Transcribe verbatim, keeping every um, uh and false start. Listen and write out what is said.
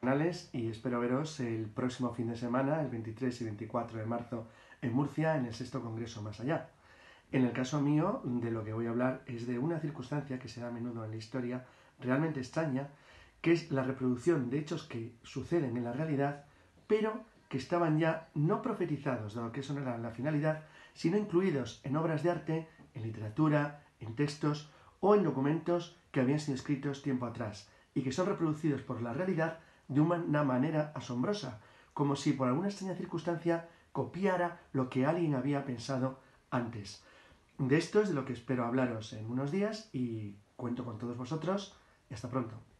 canales y espero veros el próximo fin de semana, el veintitrés y veinticuatro de marzo, en Murcia, en el sexto Congreso Más Allá. En el caso mío, de lo que voy a hablar es de una circunstancia que se da a menudo en la historia, realmente extraña, que es la reproducción de hechos que suceden en la realidad, pero que estaban ya no profetizados, dado que eso no era la finalidad, sino incluidos en obras de arte, en literatura, en textos o en documentos que habían sido escritos tiempo atrás y que son reproducidos por la realidad de una manera asombrosa, como si por alguna extraña circunstancia copiara lo que alguien había pensado antes. De esto es de lo que espero hablaros en unos días y cuento con todos vosotros. Y hasta pronto.